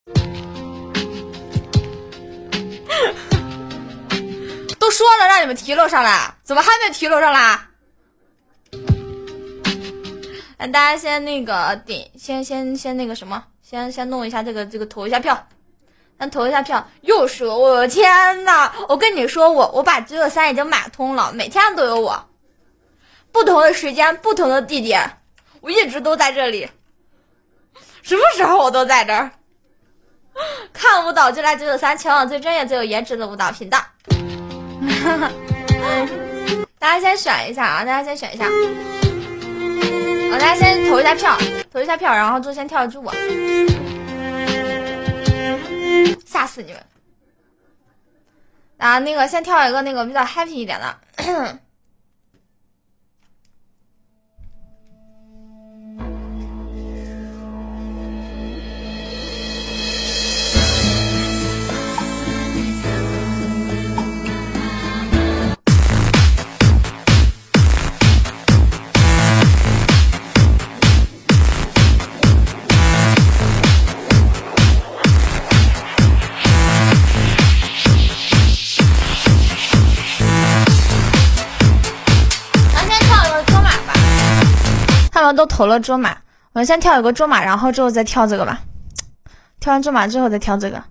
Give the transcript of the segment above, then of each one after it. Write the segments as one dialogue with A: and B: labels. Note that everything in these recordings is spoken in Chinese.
A: 都说了让你们提溜上来，怎么还没提溜上来？大家先那个点，先那个什么，先弄一下这个投一下票，先投一下票。又说，我的天呐，我跟你说，我把只有3已经买通了，每天都有我，不同的时间，不同的地点，我一直都在这里，什么时候我都在这儿。看舞蹈就来993，前往最专业、最有颜值的舞蹈频道。大家先选一下啊！大家先选一下。大家先投一下票，然后就先跳支舞，吓死你们！啊，那个先跳一个那个比较 happy 一点的。他们都投了卓玛，我们先跳一个卓玛，然后之后再跳这个吧。跳完卓玛之后再跳这个。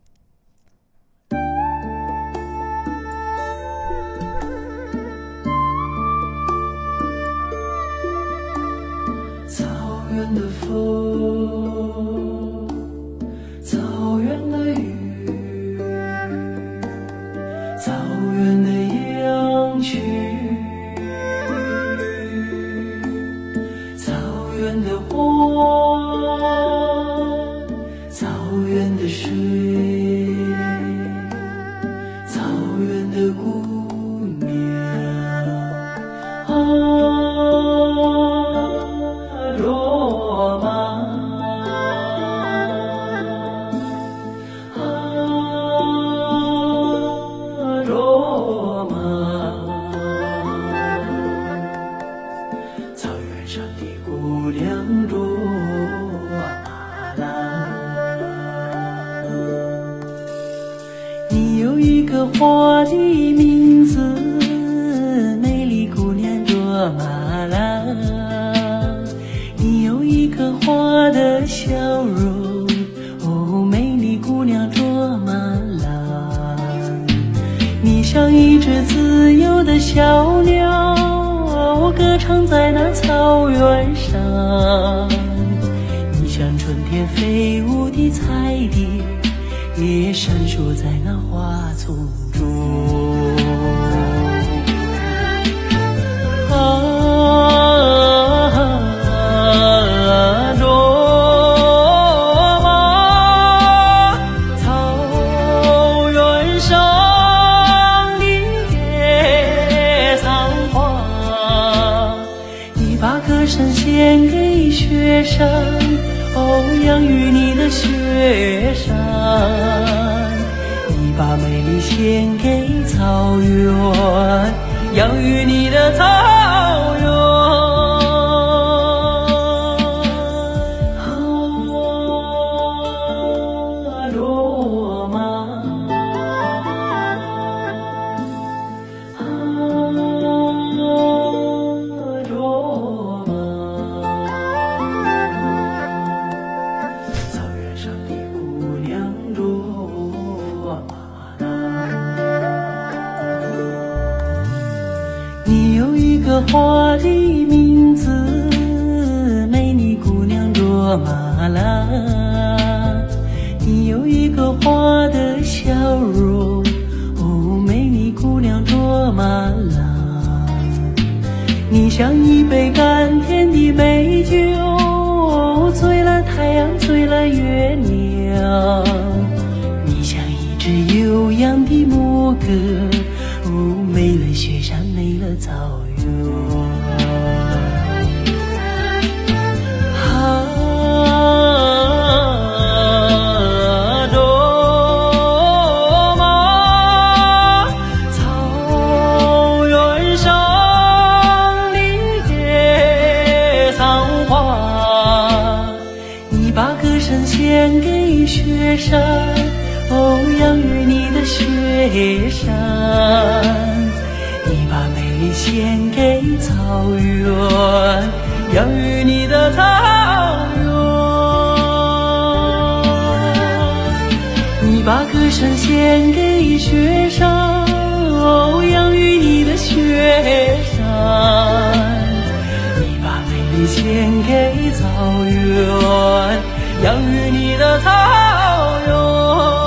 B: 草原的风，草原的雨，草原的羊群。的花，草原的水，草原的姑娘，罗马，罗马，草原上的姑娘罗马兰，你有一个花的名字，美丽姑娘罗马兰，你有一个花的笑容，哦，美丽姑娘罗马兰，你像一只自由的小鸟，歌唱在那草原上，你像春天飞舞的彩蝶，也闪烁在那花丛中。罗马，草原上的野藏花，把歌声献给雪山，哦，养育你的雪山，你把美丽献给草原，养育你的草原。罗马，花的名字，美丽姑娘罗马兰，你有一个花的笑容，哦，美丽姑娘罗马兰，你像一杯甘甜的美酒，醉了太阳，醉了月亮，你像一只悠扬的牧歌，哦，美了雪山，美了草原。草原上的野雪山，哦，养育你的雪山。你把美丽献给草原，养育你的草原。你把歌声献给雪山，哦，养育你的雪山。你把美丽献给草原，养育你的草原。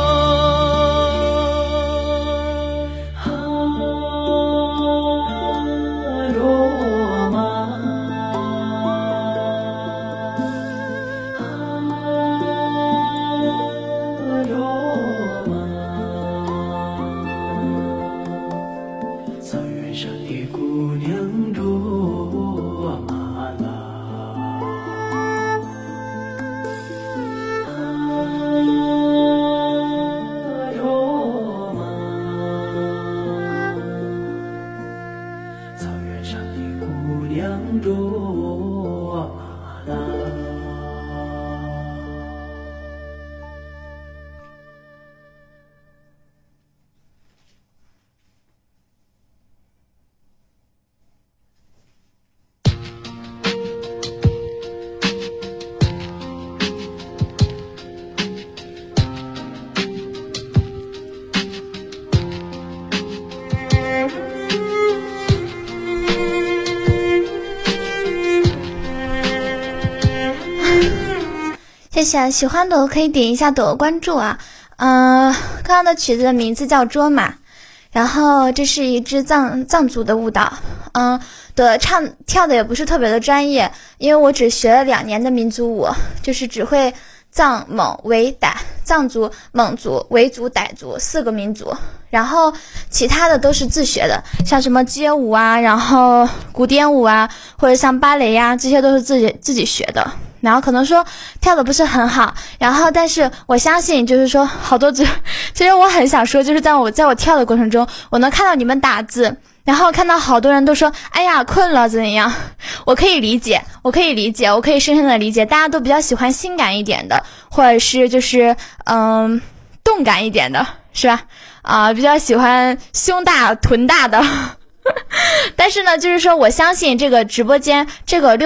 A: 谢谢，喜欢的可以点一下朵关注啊。刚刚的曲子的名字叫卓玛，然后这是一支藏族的舞蹈。跳的也不是特别的专业，因为我只学了2年的民族舞，就是只会藏蒙维傣，藏族、蒙族、维族、傣族4个民族，然后其他的都是自学的，像什么街舞啊，然后古典舞啊，或者像芭蕾呀，这些都是自己学的。然后可能说跳的不是很好，然后但是我相信就是说好多其实我很想说，就是在我跳的过程中，我能看到你们打字，然后看到好多人都说哎呀困了怎样，我可以理解，我可以深深的理解，大家都比较喜欢性感一点的，或者是就是动感一点的，是吧？比较喜欢胸大臀大的但是呢就是说我相信这个直播间这个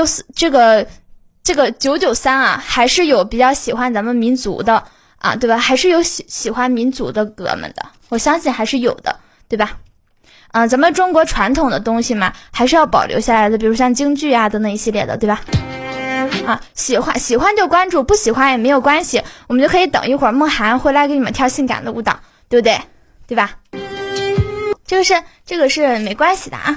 A: 993啊，还是有比较喜欢咱们民族的啊，对吧？还是有喜欢民族的哥们的，我相信还是有的，对吧？咱们中国传统的东西嘛，还是要保留下来的，比如像京剧啊等等一系列的，对吧？喜欢就关注，不喜欢也没有关系，我们就可以等一会儿梦涵回来给你们跳性感的舞蹈，对不对？对吧？这个是没关系的啊。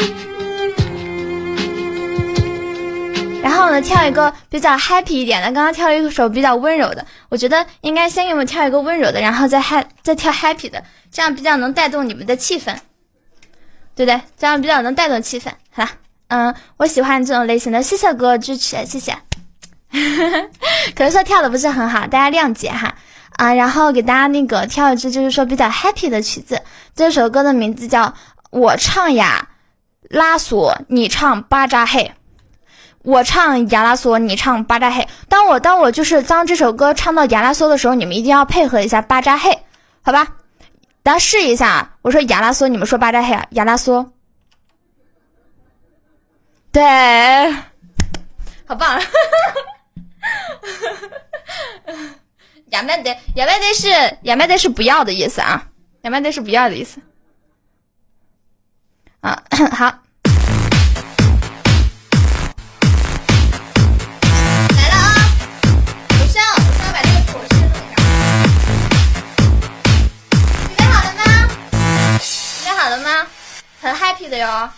A: 然后呢，跳一个比较 happy 一点的，刚刚跳了一首比较温柔的，我觉得应该先给我们跳一个温柔的，然后再跳 happy 的，这样比较能带动你们的气氛，对不对？这样比较能带动气氛。好啦，我喜欢这种类型的，谢谢哥支持，谢谢。可能说跳的不是很好，大家谅解哈。然后给大家那个跳一支就是说比较 happy 的曲子，这首歌的名字叫我唱呀拉索，你唱巴扎嘿。我唱亚拉索，你唱巴扎嘿。当这首歌唱到亚拉索的时候，你们一定要配合一下巴扎嘿，好吧？大家试一下，我说亚拉索，你们说巴扎嘿啊，亚拉索。对，好棒！亚麦得是不要的意思啊，亚麦得是不要的意思啊。好。很 happy 的哟。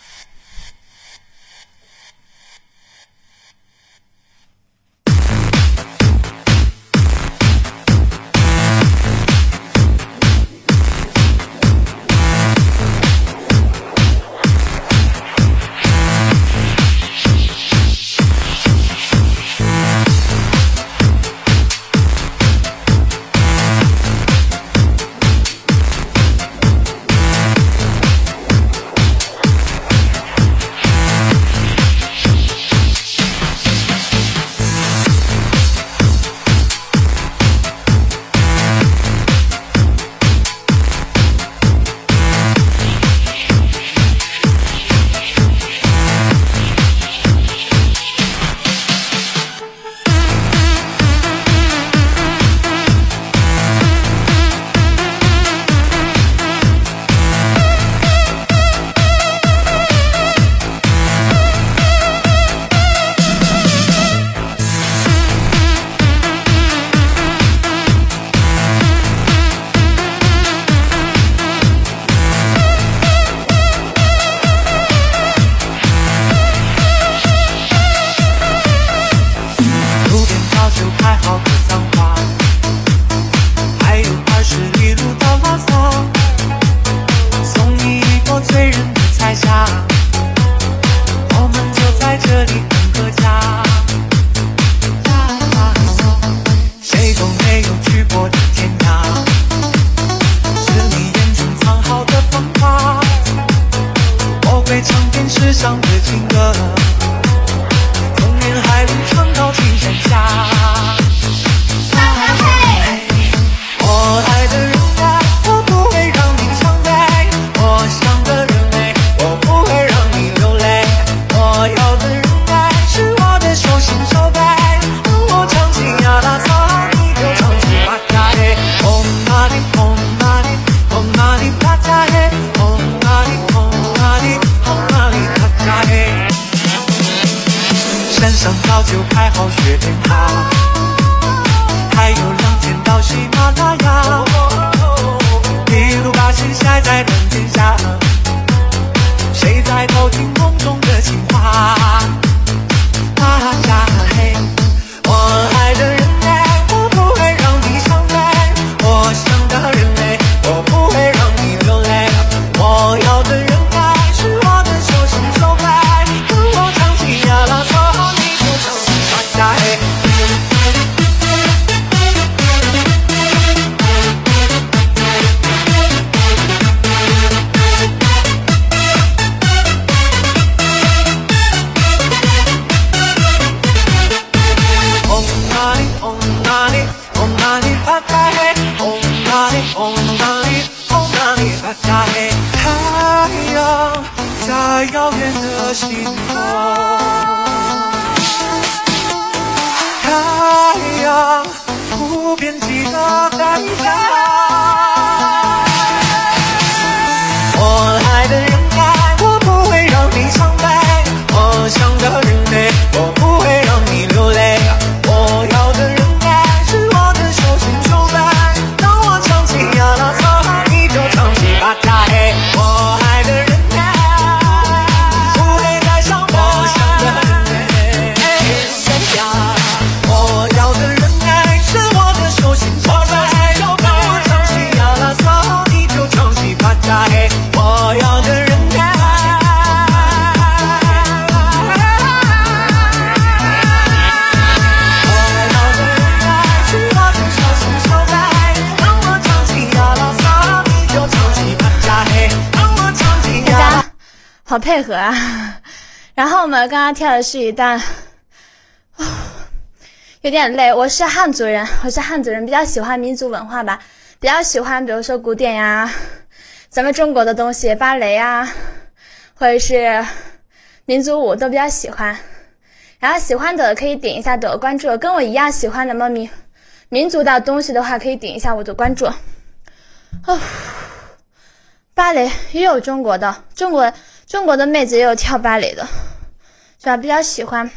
B: 星空。太阳不变记得代价。我爱的人爱我不会让你苍白，我想的人美我不会让你流泪，我要的人爱是我的手心手白，当我唱起呀啦嗦你就唱起吧嗒嘿，我爱的人爱不会再伤我想的人美谁呀，我要的人爱是我的手心手白，当我唱起呀啦嗦你就唱起吧嗒嘿，我要的人爱
A: 好配合啊！然后我们刚刚跳的是一段，有点累。我是汉族人，比较喜欢民族文化吧，比较喜欢比如说古典呀，咱们中国的东西，芭蕾啊，或者是民族舞都比较喜欢。然后喜欢的可以点一下的关注，跟我一样喜欢的民族的东西的话，可以点一下我的关注。芭蕾也有中国的，中国的妹子也有跳芭蕾的，是吧？比较喜欢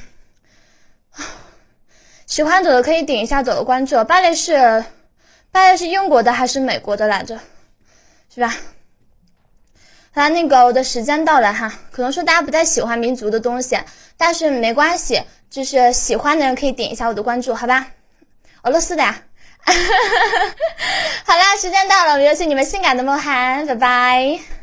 A: 的可以点一下的关注。芭蕾是英国的还是美国的来着？是吧？好啦，那个我的时间到了哈，可能说大家不太喜欢民族的东西，但是没关系，就是喜欢的人可以点一下我的关注，好吧？俄罗斯的呀。好啦，时间到了，我们有请你们性感的梦涵，拜拜。